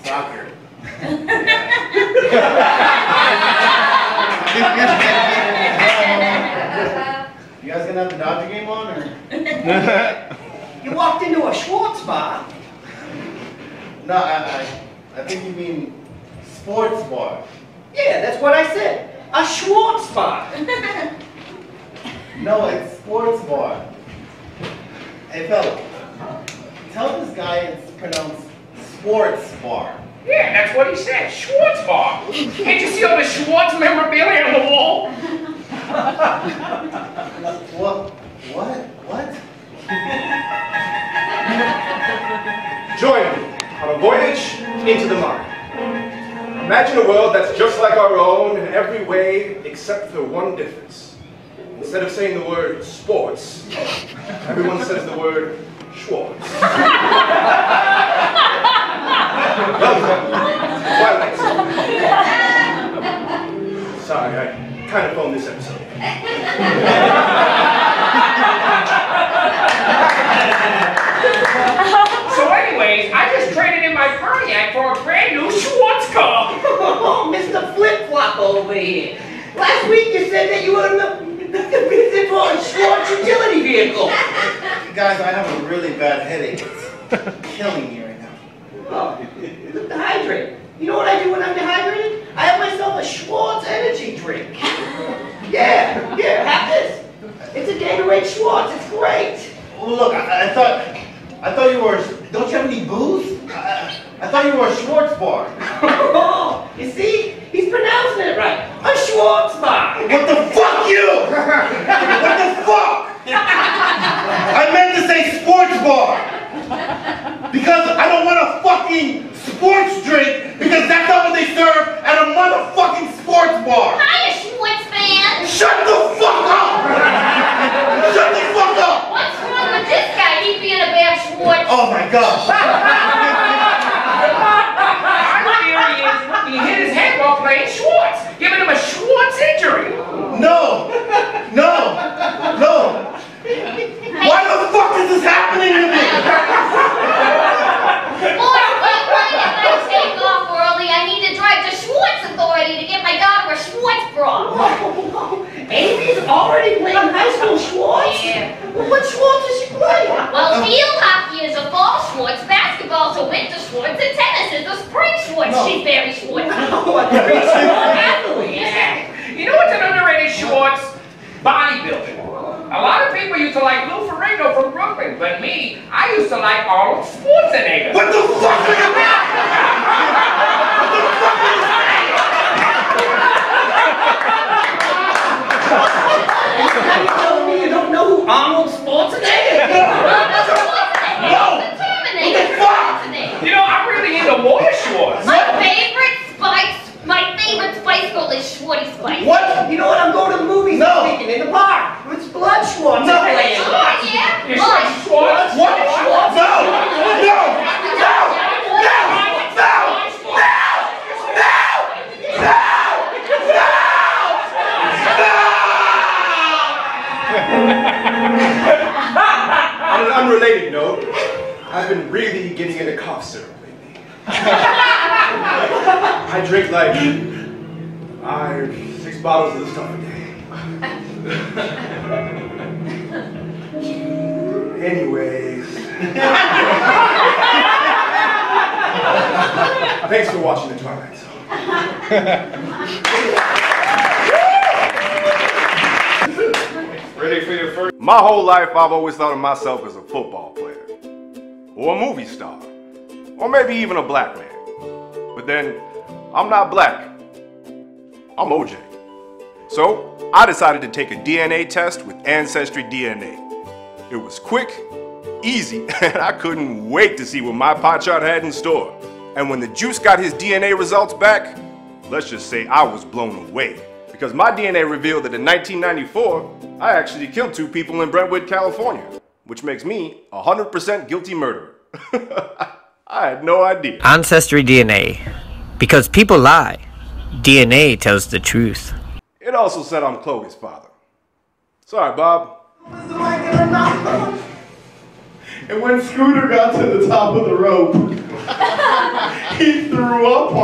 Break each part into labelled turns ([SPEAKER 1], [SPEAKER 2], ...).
[SPEAKER 1] Soccer. You guys gonna have the Dodger game on, or?
[SPEAKER 2] You walked into a Schwartz bar.
[SPEAKER 1] No, I think you mean sports bar.
[SPEAKER 2] Yeah, that's what I said. A Schwartz bar.
[SPEAKER 1] No, it's sports bar. Hey, fella, tell this guy it's pronounced sports bar.
[SPEAKER 3] Yeah, that's what he said. Schwartz bar. Can't you see all the Schwartz memorabilia on the wall?
[SPEAKER 1] What?
[SPEAKER 4] Join me on a voyage into the mind. Imagine a world that's just like our own in every way except for one difference. Instead of saying the word sports, everyone says the word Schwartz. Welcome to Twilight Zone. Sorry, I kind of phoned this episode.
[SPEAKER 3] So anyways, I just traded in my Pontiac for a brand new Schwartz car.
[SPEAKER 2] Oh, Mr. Flip-Flop over here. Last week you said that you were in the business for a Schwartz utility vehicle.
[SPEAKER 1] Guys, I have a really bad headache. It's killing me right now.
[SPEAKER 2] Oh, look, dehydrate. You know what I do when I'm dehydrated? I have myself a Schwartz energy drink. Yeah, here, have this. It's a Gatorade Schwartz. It's great.
[SPEAKER 1] Well, look, I thought you were. Don't you have any booze? I thought you were a Schwartz bar.
[SPEAKER 2] Oh, you see? He's pronouncing it right. A Schwartz bar.
[SPEAKER 1] What the fuck, you? What the fuck? I meant to say sports bar. Because I don't want a fucking sports drink, because that's not what they serve at a motherfucking sports bar.
[SPEAKER 5] Hiya, Schwartz man.
[SPEAKER 1] Shut the fuck up! Shut the fuck up!
[SPEAKER 5] What's wrong with this guy? He being a bad Schwartz.
[SPEAKER 1] Oh my god.
[SPEAKER 3] My theory is he hit his head while playing Schwartz, giving him a Schwartz injury.
[SPEAKER 1] No! Why the fuck is this happening to me?
[SPEAKER 5] Boys, wait, if I take off early, I need to drive to Schwartz Authority to get my daughter a Schwartz bra.
[SPEAKER 2] Amy's already playing high school Schwartz?
[SPEAKER 5] Yeah.
[SPEAKER 2] Well, what Schwartz is she playing?
[SPEAKER 5] Well, field hockey is a fall Schwartz, basketball's a winter Schwartz, and tennis is a spring Schwartz.
[SPEAKER 2] No.
[SPEAKER 5] She's very Schwartz.
[SPEAKER 2] Oh, a three-sport athlete.
[SPEAKER 3] Yeah. You know what's an underrated Schwartz? Bodybuilding. A lot of people used to like Lou Ferrigno from Brooklyn, but me, I used to like Arnold Schwarzenegger.
[SPEAKER 1] What the fuck are you doing? What the fuck is
[SPEAKER 2] Are you telling me you don't know who Arnold Schwarzenegger is?
[SPEAKER 5] Arnold Schwarzenegger.
[SPEAKER 1] No.
[SPEAKER 5] The Terminator.
[SPEAKER 1] What
[SPEAKER 5] Schwarzenegger.
[SPEAKER 3] You know, I'm really into water Schwartz.
[SPEAKER 5] My favorite Spice Girl is Schwarty Spice.
[SPEAKER 1] What?
[SPEAKER 2] You know what? I'm going to the movies
[SPEAKER 1] No.
[SPEAKER 2] this weekend in the park. It's Blood Schwartz.
[SPEAKER 1] No.
[SPEAKER 2] playing.
[SPEAKER 5] Oh, yeah?
[SPEAKER 3] You're
[SPEAKER 5] Well,
[SPEAKER 3] saying Schwartz?
[SPEAKER 1] What?
[SPEAKER 2] Schwartz?
[SPEAKER 1] No!
[SPEAKER 4] On an unrelated note, I've been really getting into cough syrup lately. I drink like 5 or 6 bottles of this stuff a day. Anyways. Thanks for watching The Twilight Zone.
[SPEAKER 3] Ready for your first?
[SPEAKER 4] My whole life, I've always thought of myself as a football player, or a movie star, or maybe even a black man. But then, I'm not black. I'm OJ. So, I decided to take a DNA test with Ancestry DNA. It was quick, easy, and I couldn't wait to see what my pie chart had in store. And when the juice got his DNA results back, let's just say I was blown away. Because my DNA revealed that in 1994, I actually killed 2 people in Brentwood, California, which makes me a 100% guilty murderer. I had no idea.
[SPEAKER 6] Ancestry DNA. Because people lie. DNA tells the truth.
[SPEAKER 4] It also said I'm Chloe's father. Sorry, Bob.
[SPEAKER 1] And when Scooter got to the top of the rope, he threw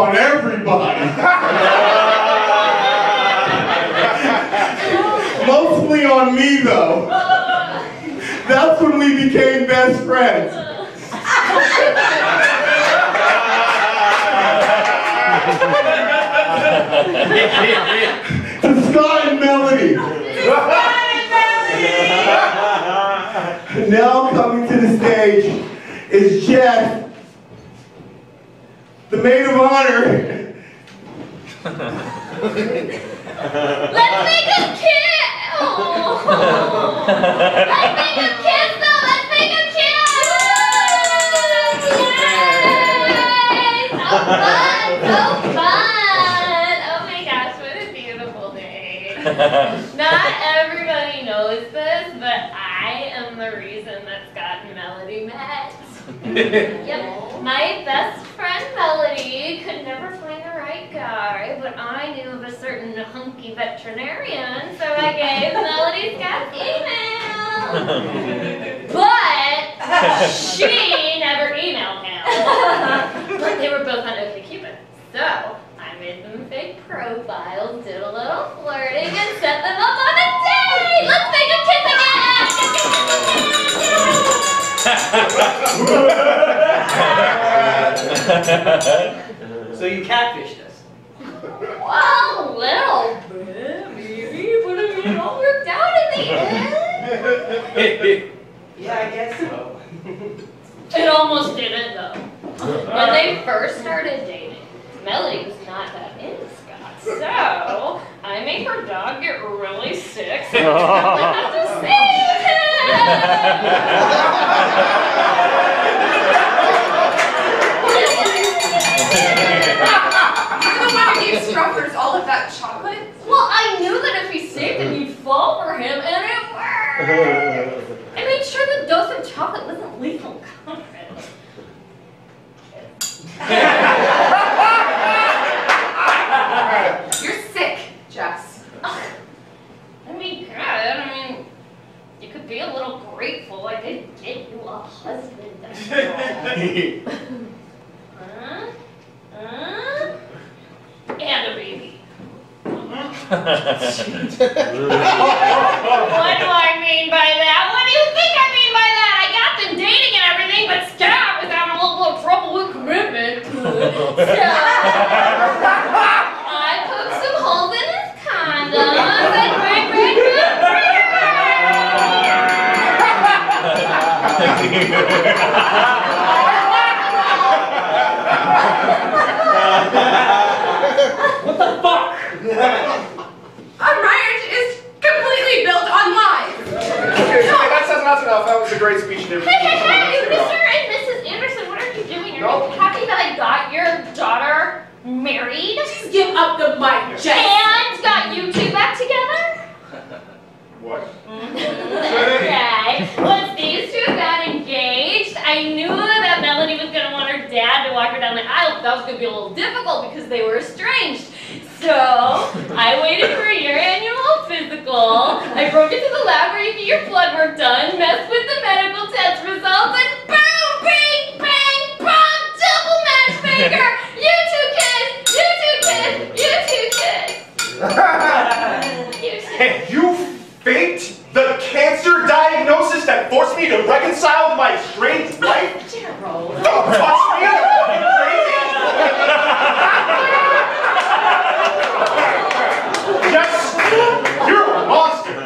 [SPEAKER 1] on everybody. Mostly on me, though. That's when we became best friends. To Scott and Melody. Now coming to the stage is Jeff, the maid of honor.
[SPEAKER 5] Let's make a kiss! Oh. Let's make a kiss though! Let's make a kiss! Yay! So fun! So fun! Oh my gosh, what a beautiful day. Not everybody knows this, but I am the reason that Scott and Melody met. Yep. My best friend Melody could never find the right guy, but I knew of a certain hunky veterinarian, so I gave Melody Scott's email. But she never emailed him. But they were both on OkCupid, so I made them fake profiles, did a little flirting, and set them up on a date. Let's make a kiss again.
[SPEAKER 2] So you catfished us?
[SPEAKER 5] Well, a little bit, maybe, but I mean, it all worked out in the end.
[SPEAKER 2] Yeah, I guess so.
[SPEAKER 5] It almost didn't, though. When they first started dating, Melody was not that into Scott, so I made her dog get really sick, so I had to save him.
[SPEAKER 7] You're the one who gave Struffers all of that chocolate?
[SPEAKER 5] Well, I knew that if he saved him, he'd fall for him, and it worked! I made sure the dose of chocolate wasn't lethal comfort.
[SPEAKER 7] You're sick, Jess.
[SPEAKER 5] I mean, God, I mean, you could be a little grateful. I did get you a husband. And a baby. What do I mean by that? What do you think I mean by that? I got them dating and everything, but Scott was having a little trouble with commitment. So I poked some holes in his condoms and
[SPEAKER 2] What the fuck?
[SPEAKER 7] Our marriage is completely built on lies.
[SPEAKER 4] That's enough. That was a great speech.
[SPEAKER 5] Hey, Mr. and Mrs. Anderson, what are you doing? Are you happy that I got your daughter married?
[SPEAKER 7] Just give up the mic, Jess.
[SPEAKER 5] And got you two back together?
[SPEAKER 4] What?
[SPEAKER 5] Okay. Once these two got engaged, I knew that Melody was going to want her dad to walk her down the aisle. That was going to be a little difficult because they were estranged. So, I waited for your annual physical. I broke into the lab where you get your blood work done, messed with the medical test results, and boom, bing, bang, bong, double matchmaker! You two kiss! You two kiss! You two kiss! You two.
[SPEAKER 4] And you faked the cancer diagnosis that forced me to reconcile with my estranged wife?
[SPEAKER 5] Gerald.
[SPEAKER 4] Don't touch me! You're fucking crazy! Yes! You're a monster!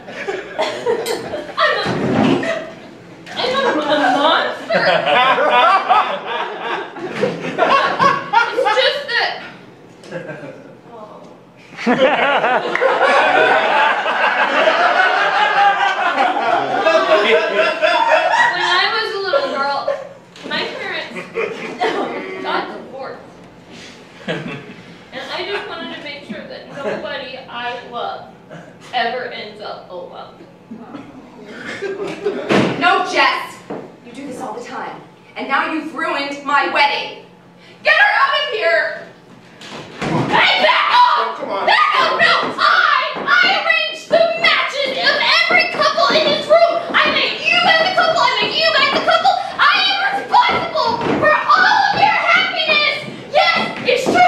[SPEAKER 5] I'm a monster. It's just that. When I was a little girl, my parents got divorced. And I just wanted to make sure that nobody I love ever ends up alone.
[SPEAKER 7] No, Jess. You do this all the time. And now you've ruined my wedding. Get her out of here.
[SPEAKER 5] Hey, back off!
[SPEAKER 4] Come on.
[SPEAKER 5] Back off! No! I arranged the matches of every couple in this room! I made you guys a couple! I made you guys a couple! I am responsible for all of your happiness! Yes, it's true!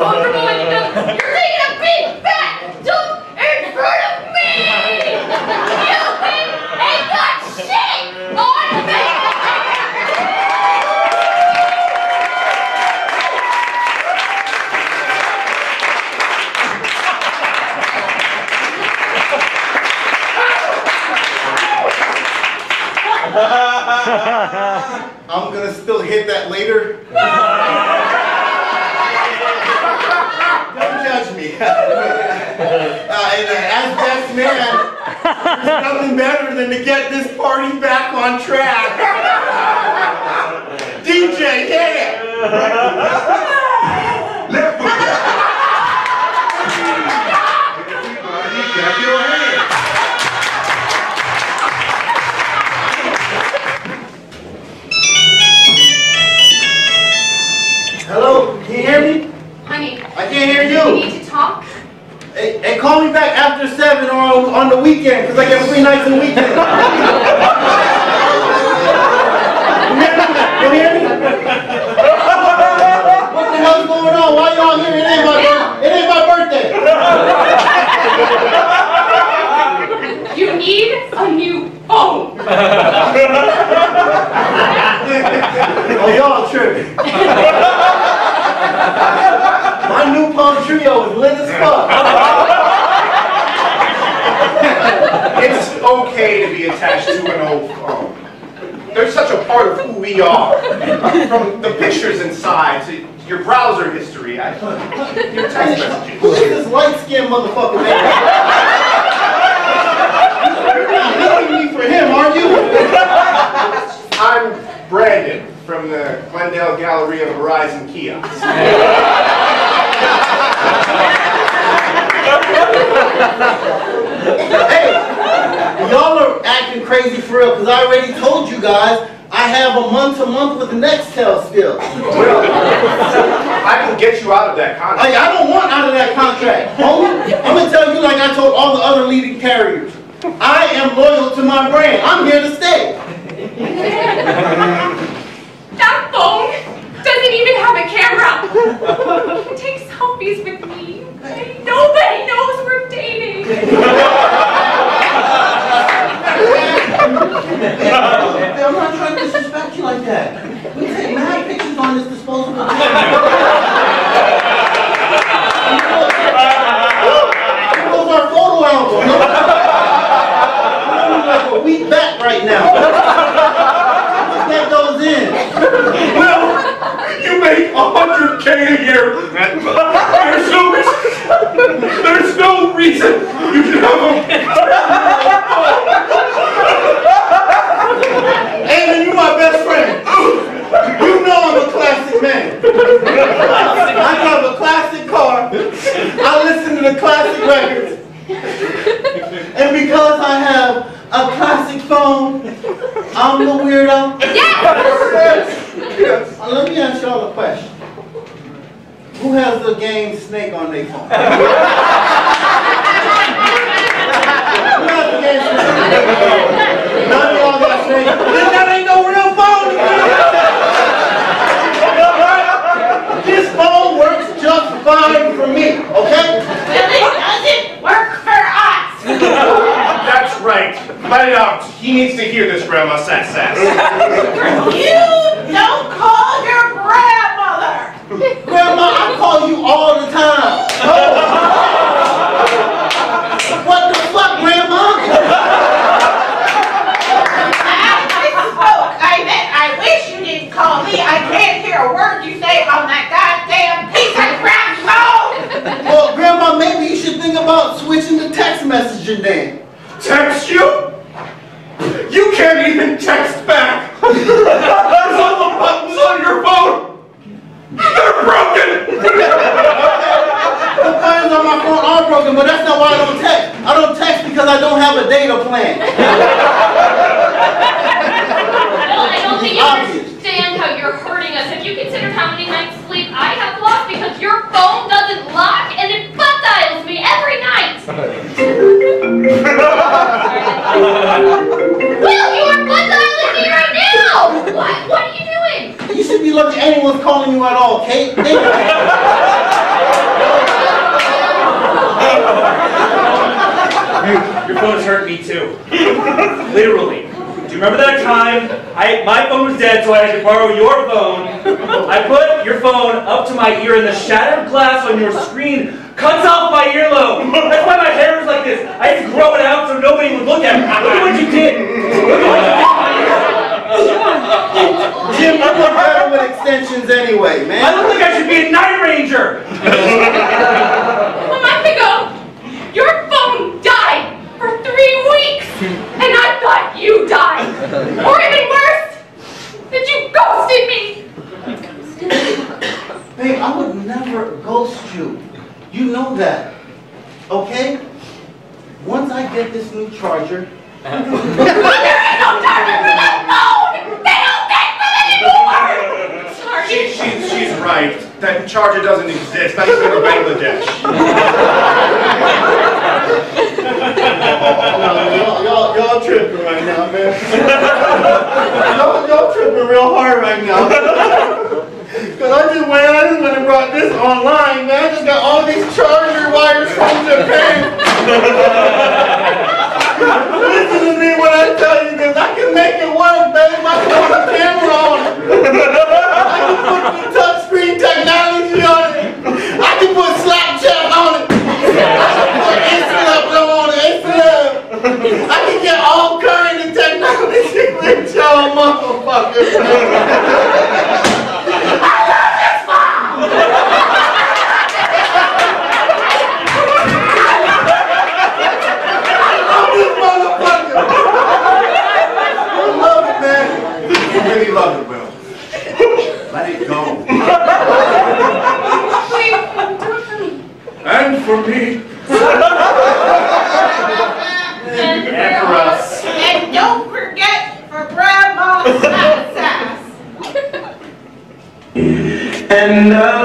[SPEAKER 5] uncomfortable when you do. You're taking a big fat dump in front of me! You ain't got shit on me!
[SPEAKER 1] I'm gonna still hit that later. Don't judge me. And as best man, there's nothing better than to get this party back on track. DJ, hit it! Everybody, clap your hands. Hello, can you hear me?
[SPEAKER 7] Honey,
[SPEAKER 1] I can't hear
[SPEAKER 7] we
[SPEAKER 1] you.
[SPEAKER 7] need to talk.
[SPEAKER 1] Hey, call me back after 7 or on the weekend, because I get free nights and weekends. You hear me? What the hell's going on? Why y'all here? It ain't my birthday.
[SPEAKER 7] You need a new phone.
[SPEAKER 1] Oh, y'all tripping. My new Palm Trio is lit as fuck.
[SPEAKER 4] It's okay to be attached to an old phone. They're such a part of who we are. From the pictures inside to your browser history, your text messages.
[SPEAKER 1] Who is this light-skinned motherfucker, man? You're not leaving me for him, are you?
[SPEAKER 4] I'm Brandon from the Glendale Gallery of Horizon Kiosks.
[SPEAKER 1] Hey, y'all are acting crazy for real, because I already told you guys I have a month-to-month with Nextel still.
[SPEAKER 4] Well, I can get you out of that contract.
[SPEAKER 1] I don't want out of that contract. Homie, I'm going to tell you like I told all the other leading carriers. I am loyal to my brand. I'm here to stay.
[SPEAKER 7] That phone doesn't even have a camera. Take selfies with me. Nobody knows we're dating.
[SPEAKER 1] I'm not trying to disrespect you like that. We take mad pictures on this disposable camera. Here's our photo album. I'm like a week back right now. Get those in.
[SPEAKER 4] Well, you make $100K a year. There's no reason you should have a...
[SPEAKER 1] Aiden, you're my best friend. You know I'm a classic man. I drive a classic car. I listen to the classic records. And because I have a classic phone, I'm the weirdo.
[SPEAKER 7] Yes!
[SPEAKER 1] Let me ask y'all a question. Who has the game Snake on their phone? Who has the game Snake? None of y'all got Snake. Then that ain't no real phone. This phone works just fine for me, okay?
[SPEAKER 2] Well, it doesn't work for us.
[SPEAKER 4] That's right. Let it out. He needs to hear this, Grandma Sass.
[SPEAKER 2] You don't call your grandmother.
[SPEAKER 1] Grandma, I call you all the time. Oh. What the fuck, Grandma?
[SPEAKER 2] I wish you didn't call me. I can't hear a word you say on that goddamn piece of crap phone.
[SPEAKER 1] Well, Grandma, maybe you should think about switching to text messaging then.
[SPEAKER 4] Text you? You can't even text back. There's all the buttons on your phone. They're broken.
[SPEAKER 1] The buttons on my phone are broken, but that's not why I don't text. I don't text because I don't have a data plan.
[SPEAKER 5] Well, I don't think you understand how you're hurting us. Have you considered how many nights sleep I have lost because your phone doesn't lock and it butt dials me every night? Will, you are butt dialing me right now! What are you doing?
[SPEAKER 1] You should be lucky anyone's calling you at all, Kate.
[SPEAKER 8] phone has hurt me too. Literally. Do you remember that time my phone was dead, so I had to borrow your phone? I put your phone up to my ear and the shattered glass on your screen cuts off my earlobe. That's why my hair is like this. I had to grow it out so nobody would look at me. Look at what you did. Look at what you did.
[SPEAKER 2] Jim, you look better with extensions anyway, man.
[SPEAKER 8] I look like I should be a Night Ranger.
[SPEAKER 7] A month ago, your phone died for 3 weeks, and I thought you died. Or even worse, that you ghosted me.
[SPEAKER 2] Babe, I would never ghost you. You know that. Okay? Once I get this new charger.
[SPEAKER 7] There is no charger for that phone! They don't take them anymore!
[SPEAKER 4] She's right. That charger doesn't exist. Not even in Bangladesh.
[SPEAKER 2] Y'all tripping right now, man. y'all tripping real hard right now. Cause I just went and brought this online, man. I just got all these charger wires from Japan. Listen to me when I tell you this. I can make it work, babe. I can put a camera on it. I can put the touchscreen technology on it. I can put Snapchat on it. I can put Instagram on it. I can get all current and technology with y'all motherfuckers. I love this phone! I love this motherfucker! I love it, man.
[SPEAKER 4] You really love it, Will. Let it go.
[SPEAKER 7] Wait, do it for me.
[SPEAKER 4] And for me.
[SPEAKER 7] And
[SPEAKER 4] for us.
[SPEAKER 9] And don't forget for Grandma's hot sass.
[SPEAKER 8] And I'll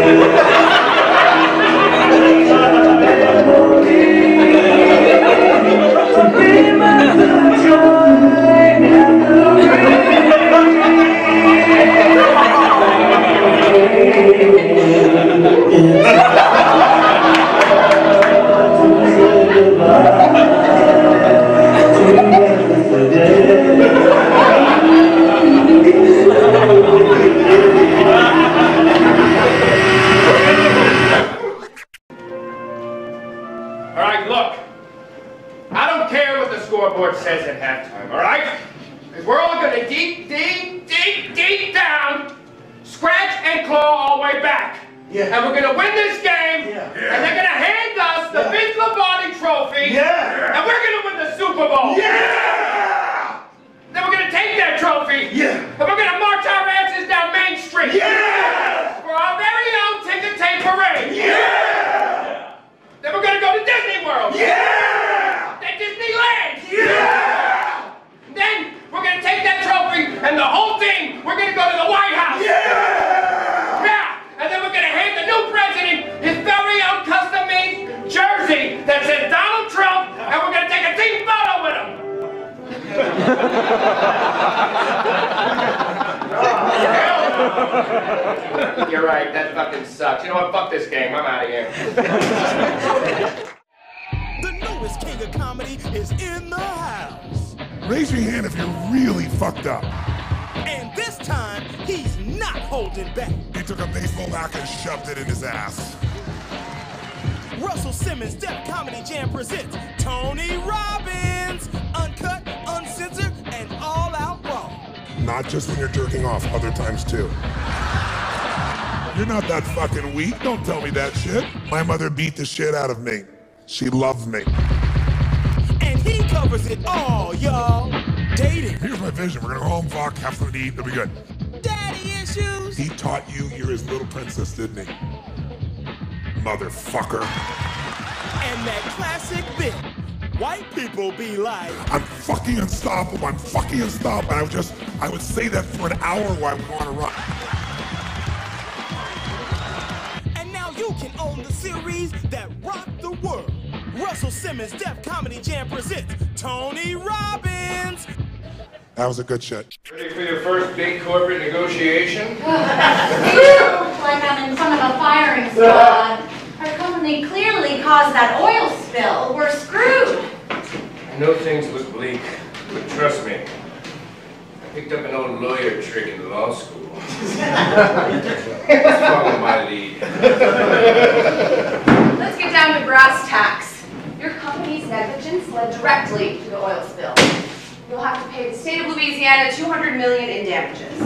[SPEAKER 3] Alright, look. I don't care what the scoreboard says at halftime, alright? Because we're all going to deep down, scratch and claw all the way back.
[SPEAKER 2] Yeah.
[SPEAKER 3] And we're going to win this game,
[SPEAKER 2] Yeah.
[SPEAKER 3] and they're going to hand us the Vince Lombardi trophy,
[SPEAKER 2] Yeah.
[SPEAKER 3] and we're going to win the Super Bowl.
[SPEAKER 2] Yeah!
[SPEAKER 3] Then we're going to take that trophy,
[SPEAKER 2] Yeah.
[SPEAKER 3] and we're going to march our asses down Main Street.
[SPEAKER 2] Yeah!
[SPEAKER 3] For our very own ticker tape parade.
[SPEAKER 2] Yeah!
[SPEAKER 3] Then we're going to go to Disney World.
[SPEAKER 2] Yeah!
[SPEAKER 3] Then Disneyland.
[SPEAKER 2] Yeah!
[SPEAKER 3] Then we're going to take that trophy and the whole team, we're going to go to the White House.
[SPEAKER 2] Yeah!
[SPEAKER 3] Yeah! And then we're going to hand the new president his very own custom-made jersey that says Donald Trump, and we're going to take a team photo with him. You're right, that fucking sucks. You know what? Fuck this game. I'm out of here.
[SPEAKER 10] The newest king of comedy is in the house.
[SPEAKER 11] Raise your hand if you're really fucked up.
[SPEAKER 10] And this time, he's not holding back.
[SPEAKER 11] He took a baseball bat and shoved it in his ass.
[SPEAKER 10] Russell Simmons' Def Comedy Jam presents Tony Robbins. Uncut, uncensored, and all out raw.
[SPEAKER 11] Not just when you're jerking off, other times too. You're not that fucking weak. Don't tell me that shit. My mother beat the shit out of me. She loved me.
[SPEAKER 10] And he covers it all, y'all. Dating.
[SPEAKER 11] Here's my vision. We're gonna go home, fuck, have something to eat, it'll be good.
[SPEAKER 10] Daddy issues.
[SPEAKER 11] He taught you you're his little princess, didn't he? Motherfucker.
[SPEAKER 10] And that classic bit. White people be like,
[SPEAKER 11] I'm fucking unstoppable. I'm fucking unstoppable. And I would say that for an hour while we go on a run.
[SPEAKER 10] and now you can own the series that rocked the world. Russell Simmons' Def Comedy Jam presents Tony Robbins.
[SPEAKER 11] That was a good shit.
[SPEAKER 3] Ready for your first big corporate negotiation?
[SPEAKER 12] Like I'm in front of a firing squad. Our company clearly caused that oil spill. We're screwed.
[SPEAKER 3] know things look bleak, but trust me, I picked up an old lawyer trick in law school. Just follow my lead.
[SPEAKER 7] Let's get down to brass tacks. Your company's negligence led directly to the oil spill. You'll have to pay the state of Louisiana $200 million in damages.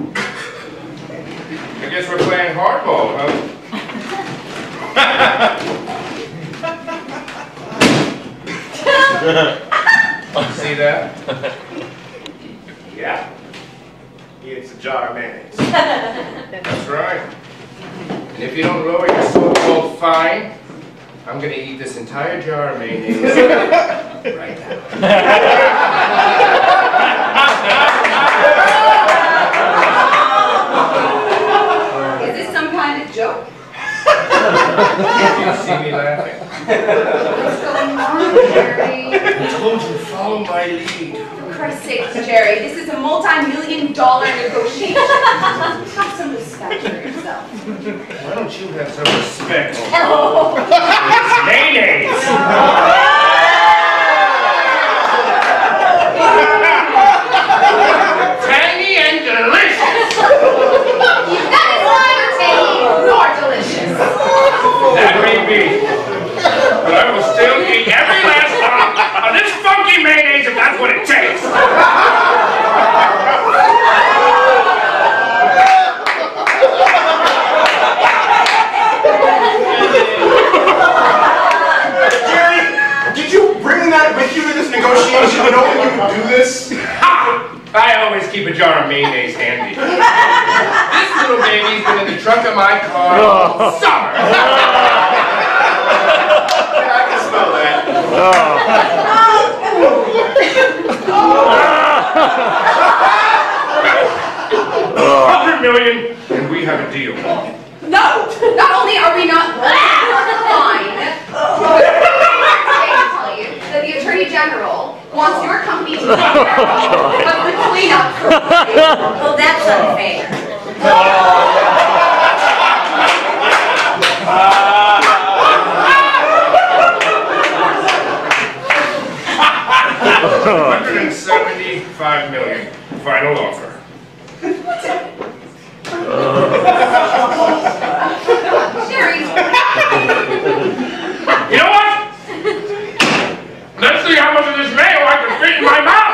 [SPEAKER 3] I guess we're playing hardball, huh? See that?
[SPEAKER 4] Yeah. It's a jar of mayonnaise.
[SPEAKER 3] That's right. And if you don't lower your so-called fine, I'm gonna eat this entire jar of mayonnaise right now.
[SPEAKER 7] Is this some kind of joke?
[SPEAKER 3] You see me laughing?
[SPEAKER 7] What's going on, Jerry?
[SPEAKER 3] I told you, follow my lead.
[SPEAKER 7] For Christ's sake, Jerry, this is a multi-million-dollar negotiation. Have some respect for yourself.
[SPEAKER 3] Why don't you have some respect?
[SPEAKER 7] Oh.
[SPEAKER 3] It's mayonnaise! Tangy and delicious!
[SPEAKER 7] That is neither tangy nor delicious.
[SPEAKER 3] That may be. But I will still eat every last drop of this funky mayonnaise if that's what it takes!
[SPEAKER 4] Negotiation, knowing you would do this?
[SPEAKER 3] Ha! I always keep a jar of mayonnaise handy. This little baby's been in the trunk of my car all summer.
[SPEAKER 4] I can smell that.
[SPEAKER 3] $100 million, and we have a deal.
[SPEAKER 7] No! Not only are we not fine, that the Attorney General wants your company to take care of the cleanup.
[SPEAKER 9] Well, that's unfair.
[SPEAKER 3] $175 million. Final offer.
[SPEAKER 7] Sherry.
[SPEAKER 3] You know what? Let's see how much of this mayo I can fit in my mouth.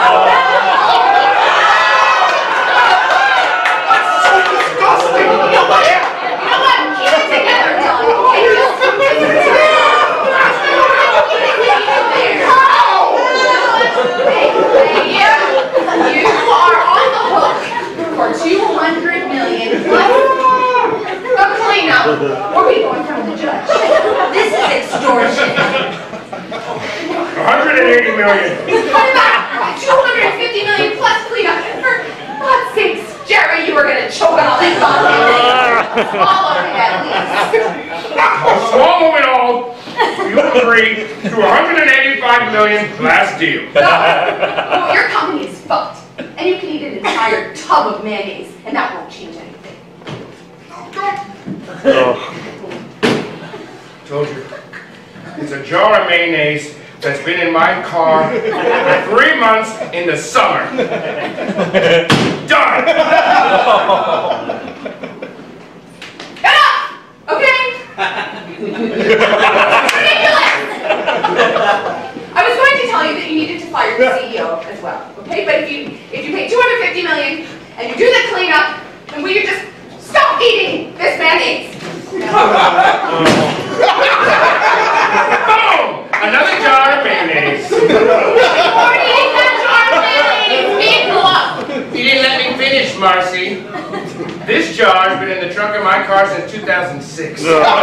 [SPEAKER 4] That's so disgusting.
[SPEAKER 7] You know what? Keep it together, John. You are on the hook for $200 million plus a cleanup. Or are we going from the judge? This is extortion.
[SPEAKER 3] $180 million.
[SPEAKER 7] What about $250 million plus cleanup? For God's sakes, Jerry, you were going to choke on all that content. Swallow it at least.
[SPEAKER 3] I'll swallow it all. You agree to $185 million last deal.
[SPEAKER 7] No, your company is fucked. And you can eat an entire tub of mayonnaise, and that won't change anything.
[SPEAKER 3] Told you. It's a jar of mayonnaise that's been in my car for 3 months in the summer. Done!
[SPEAKER 7] Enough! Okay? Ridiculous! I was going to tell you that you needed to fire the CEO as well, okay? But if you pay $250 million and you do the cleanup, then will you just stop eating this mayonnaise?
[SPEAKER 3] Boom! Another jar of mayonnaise.
[SPEAKER 7] Already ate that jar of mayonnaise! People up!
[SPEAKER 3] You didn't let me finish, Marcy. This jar's been in the trunk of my car since 2006. It's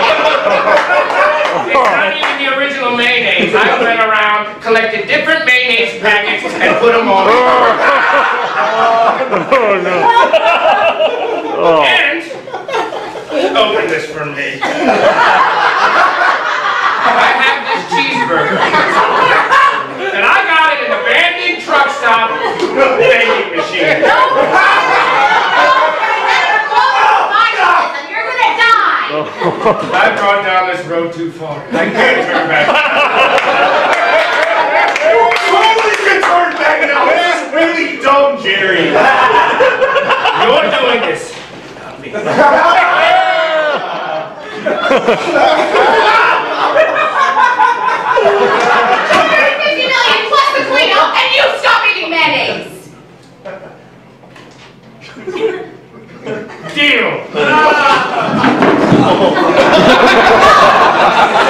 [SPEAKER 3] not even the original mayonnaise. I went around, collected different mayonnaise packets, and put them all together. And open this for me. I have this cheeseburger, and I got it in the abandoned truck stop vending machine.
[SPEAKER 9] You're gonna die!
[SPEAKER 3] I've gone down this road too far. I can't turn back. This is really dumb, Jerry. You're doing this. Not me.
[SPEAKER 7] $250 million plus the cleanup, and you stop eating mayonnaise.
[SPEAKER 3] Deal.